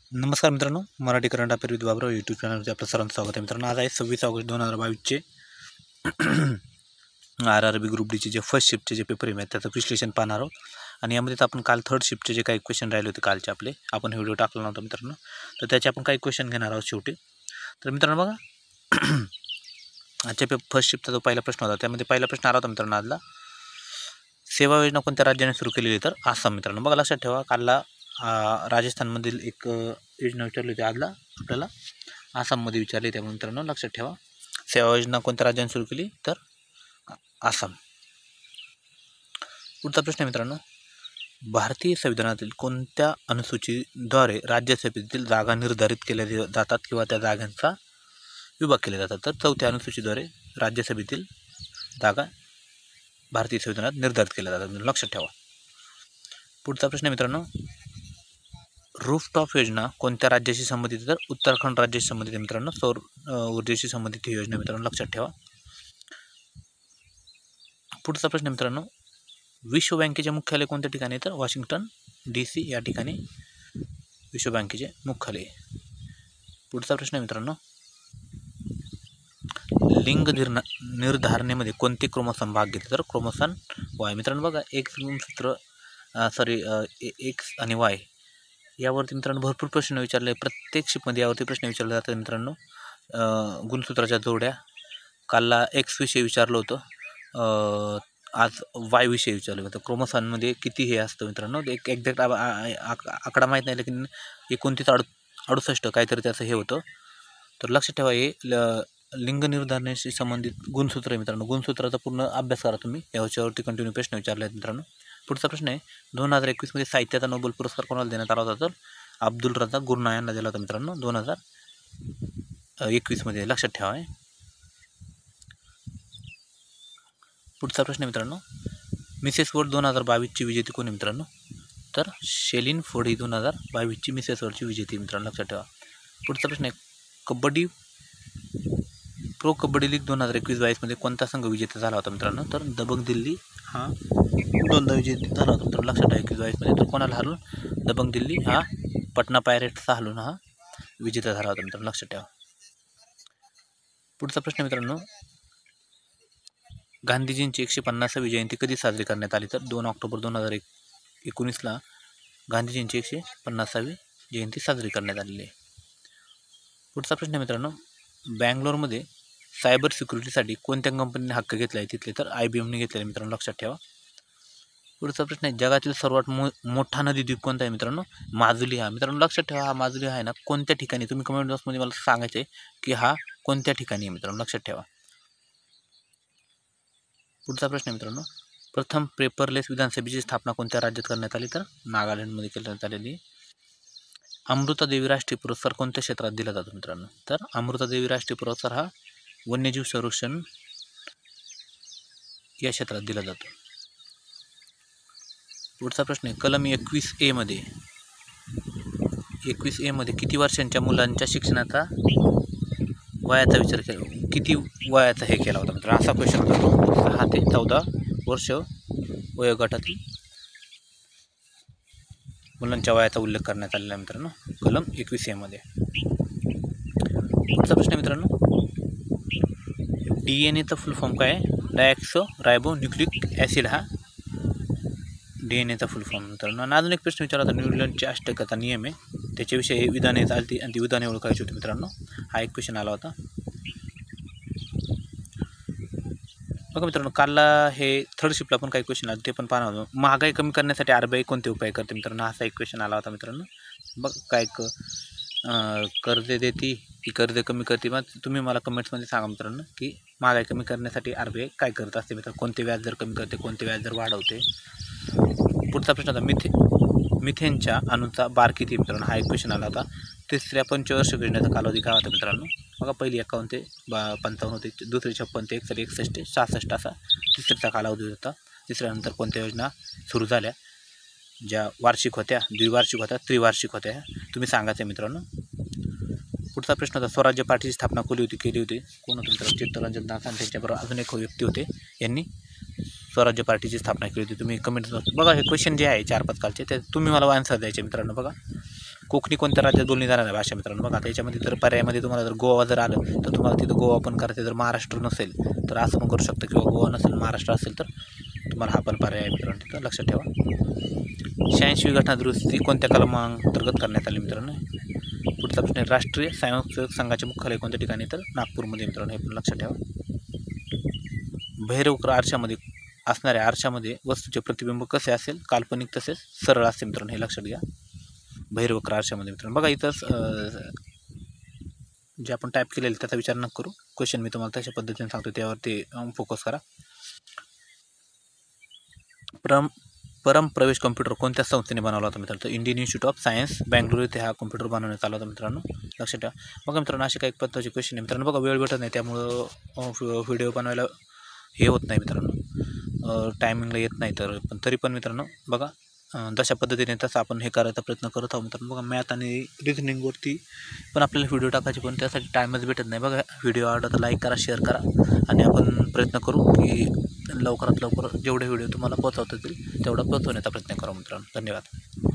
नमस्कार मित्रांनो, Marathi current affair with Baburao YouTube चॅनलवरती आपलं सर्वांचं स्वागत आहे. मित्रांनो, आज आहे 26 ऑगस्ट 2022चे RRB ग्रुप डीचे जे फर्स्ट शिफ्टचे जे पेपर आहेत त्याचं विश्लेषण पाहणार आहोत. आणि यामध्ये आपण काल थर्ड शिफ्टचे जे काही क्वेश्चन राहिले होते कालचे आपले, आपण हे व्हिडिओ टाकला नव्हता मित्रांनो, तर त्याचे आपण काही क्वेश्चन घेणार आहोत शेवटी. तर मित्रांनो बघा, आजच्या फर्स्ट शिफ्टचा जो पहिला प्रश्न होता त्यामध्ये पहिला प्रश्न आला होता मित्रांनो आजला, सेवा योजना कोणत्या राज्याने सुरू केलेली? तर आसाम. मित्रांनो बघा, लक्षात ठेवा, कालला राजस्थानमधील एक योजना विचारली होती, आजला आपल्याला आसाममध्ये विचारली. त्यामुळे मित्रांनो लक्षात ठेवा, सेवा योजना कोणत्या राज्याने सुरू केली? तर आसाम. पुढचा प्रश्न मित्रांनो, भारतीय संविधानातील कोणत्या अनुसूचीद्वारे राज्यसभेतील जागा निर्धारित केल्या जातात किंवा त्या जागांचा विभाग केले जातात? तर चौथ्या अनुसूचीद्वारे राज्यसभेतील जागा भारतीय संविधानात निर्धारित केल्या जातात, लक्षात ठेवा. पुढचा प्रश्न मित्रांनो, रूफटॉप योजना कोणत्या राज्याशी संबंधित? तर उत्तराखंड राज्याशी संबंधित आहे मित्रांनो. सौर ऊर्जेशी संबंधित ही योजना मित्रांनो, लक्षात ठेवा. पुढचा प्रश्न मित्रांनो, विश्व बँकेचे मुख्यालय कोणत्या ठिकाणी? तर वॉशिंग्टन DC या ठिकाणी विश्व बँकेचे मुख्यालय. पुढचा प्रश्न मित्रांनो, लिंग निर्धारणेमध्ये कोणते क्रोमोसोम भाग घेते? तर क्रोमोसोम Y. मित्रांनो बघा, X आणि Y यावरती मित्रांनो भरपूर प्रश्न विचारले. प्रत्येक शिपमध्ये यावरती प्रश्न विचारले जातात मित्रांनो. गुणसूत्राच्या जोड्या, कालला X विषयी विचारलं होतं, आज Y विषयी विचारलं होतं. क्रोमोसोममध्ये किती हे असतं मित्रांनो, एक एक्झॅक्ट आकडा माहीत नाही, लेकिन 2968 काहीतरी त्याचं हे होतं. तर लक्षात ठेवा, हे लिंग निर्धारणाशी संबंधित गुणसूत्र आहे मित्रांनो. गुणसूत्राचा पूर्ण अभ्यास करा तुम्ही, याच्यावरती कंटिन्यू प्रश्न विचारले आहेत मित्रांनो. पुढचा प्रश्न आहे, 2021 मध्ये साहित्याचा नोबेल पुरस्कार कोणाला देण्यात आला होता? तर अब्दुल रझाक गुरना यांना दिला होता मित्रांनो 2021 मध्ये, लक्षात ठेवा. पुढचा प्रश्न मित्रांनो, मिसेस वर्ल्ड 2022ची विजेती कोण आहे मित्रांनो? तर शेलिन फोर्ड ही 2022ची मिसेस वर्ल्डची विजेती मित्रांनो, लक्षात ठेवा. पुढचा प्रश्न आहे, प्रो कबड्डी लीग 2021-22 मध्ये कोणता संघ विजेता झाला होता मित्रांनो? तर दबंग दिल्ली हा दोनदा विजेता झाला होता मित्रांनो, लक्षात ठेवा. 21-22 मध्ये तर कोणाला हरवून? दबंग दिल्ली हा पटना पायरेट्सचा हरवून हा विजेता झाला होता मित्रांनो, लक्षात ठेवा. पुढचा प्रश्न मित्रांनो, गांधीजींची 150वी जयंती कधी साजरी करण्यात आली? तर 2 ऑक्टोबर 2019ला गांधीजींची 150वी जयंती साजरी करण्यात आलेली आहे. पुढचा प्रश्न मित्रांनो, बँगलोरमध्ये सायबर सिक्युरिटीसाठी कोणत्या कंपनीने हक्क घेतला आहे तिथले? तर IBMने घेतलेले मित्रांनो, लक्षात ठेवा. पुढचा प्रश्न आहे, जगातील सर्वात मोठा नदीद्वीप कोणता आहे मित्रांनो? माजुली हा. मित्रांनो लक्षात ठेवा, हा माजुली आहे ना कोणत्या ठिकाणी? तुम्ही कमेंट बॉक्समध्ये मला सांगायचं आहे की हा कोणत्या ठिकाणी आहे मित्रांनो, लक्षात ठेवा. पुढचा प्रश्न मित्रांनो, प्रथम पेपरलेस विधानसभेची स्थापना कोणत्या राज्यात करण्यात आली? तर नागालँडमध्ये करण्यात आलेली. अमृतादेवी राष्ट्रीय पुरस्कार कोणत्या क्षेत्रात दिला जातो मित्रांनो? तर अमृतादेवी राष्ट्रीय पुरस्कार हा वन्यजीव संरक्षण या क्षेत्रात दिला जातो. पुढचा प्रश्न आहे, कलम 21A मध्ये किती वर्षांच्या मुलांच्या शिक्षणाचा वयाचा विचार केला, किती वयाचा हे केला होता मित्रांनो? असा क्वेश्चन करतो. 6 ते 14 वर्ष वयोगटातील मुलांच्या वयाचा उल्लेख करण्यात आलेला आहे मित्रांनो, कलम 21A मध्ये. पुढचा प्रश्न मित्रांनो, DNAचा फुल फॉर्म काय आहे? डायऑक्सो रायबो न्यूक्लिक ॲसिड हा DNAचा फुल फॉर्म मित्रांनो. आणि अजून एक प्रश्न विचारला होता, न्यूटनचे अष्टकाचा नियम आहे त्याच्याविषयी हे विधाने चालती आणि ती विधाने ओळखायची होती मित्रांनो. हा एक क्वेश्चन आला होता. बघा मित्रांनो, कालला हे थर्ड शिफ्टला पण काही क्वेश्चन आले, ते पण पाहणार होतो. महागाई कमी करण्यासाठी RBI कोणते उपाय करते मित्रांनो? असा एक क्वेश्चन आला होता मित्रांनो. बघ, काय कर्ज देते की कर्ज कमी करते? मग तुम्ही मला कमेंट्समध्ये सांगा मित्रांनो की महागाई कमी करण्यासाठी RBI काय करत असते मित्रांनो, कोणते व्याजदर कमी करते, कोणते व्याजदर वाढवते? पुढचा प्रश्न होता, मिथेनच्या अणूचा बार किती मित्रांनो? हा एक क्वेश्चन आला होता. तिसऱ्या पंचवार्षिक योजनेचा कालावधी काय होता मित्रांनो? बघा, पहिली 51 ते 55 होते, दुसरी 56 ते 61 ते 66 असा तिसरीचा कालावधी होता. तिसऱ्यानंतर कोणत्या योजना सुरू झाल्या, ज्या वार्षिक होत्या, द्विवार्षिक होत्या, त्रिवार्षिक होत्या, तुम्ही सांगायचं मित्रांनो. पुढचा प्रश्न होता, स्वराज्य पार्टीची स्थापना केली होती? कोण होतं मित्रांनो? चित्तरंजन दास आणि त्यांच्याबरोबर अजून एक व्यक्ती होते, यांनी स्वराज्य पार्टीची स्थापना केली होती. तुम्ही कमेंट बघा, हे क्वेश्चन जे आहे 4-5 कालचे ते तुम्ही मला आन्सर द्यायचे मित्रांनो. बघा, कोकणी कोणत्या राज्यात बोलली जाणार आहे भाषा मित्रांनो? बघा आता याच्यामध्ये जर पर्यायामध्ये तुम्हाला जर गोवा जर आलं तर तुम्हाला तिथं गोवा पण करायचं. जर महाराष्ट्र नसेल तर असं पण करू शकतं, किंवा गोवा नसेल महाराष्ट्र असेल तर तुम्हाला हा पण पर्याय आहे मित्रांनो, तिथं लक्षात ठेवा. 86वी घटना दुरुस्ती कोणत्या कलमांतर्गत करण्यात आली मित्रांनो? पुढचा प्रश्न आहे, राष्ट्रीय स्वयंसेवक संघाचे मुख्यालय कोणत्या ठिकाणी? तर नागपूरमध्ये मित्रांनो, हे पण लक्षात ठेवा. भैरवकर आरशामध्ये असणाऱ्या आरशामध्ये वस्तूचे प्रतिबिंब कसे असेल? काल्पनिक तसेच सरळ असते मित्रांनो, हे लक्षात घ्या. भैरवकर आरशामध्ये मित्रांनो बघा इथंच जे आपण टाईप केलेलं त्याचा विचार न करू, क्वेश्चन मी तुम्हाला तशा पद्धतीने सांगतो, त्यावरती फोकस करा. परम प्रवेश कॉम्प्युटर कोणत्या संस्थेने बनवला होता मित्रांनो? Indian Institute of Science Bangalore इथे हा कॉम्प्युटर बनवण्यात आला होता मित्रांनो, लक्षात ठेवा. बघा मित्रांनो असे काही पद्धतीचे क्वेश्चन आहे मित्रांनो. बघा वेळ भेटत नाही त्यामुळं व्हिडिओ बनवायला हे होत नाही मित्रांनो, टायमिंगला येत नाही. तर पण तरी पण मित्रांनो बघा जशा पद्धतीने तसं आपण हे करायचा प्रयत्न करत आहोत मित्रांनो. बघा मॅथ आणि रिझनिंगवरती पण आपल्याला व्हिडिओ टाकायचे, पण त्यासाठी टाईमच भेटत नाही. बघा व्हिडिओ आवडला तर लाईक करा, शेअर करा, आणि आपण प्रयत्न करू की लवकरात लवकर जेवढे व्हिडिओ तुम्हाला पोहोचवता येतील तेवढा पोहोचवण्याचा प्रयत्न करू मित्रांनो. धन्यवाद.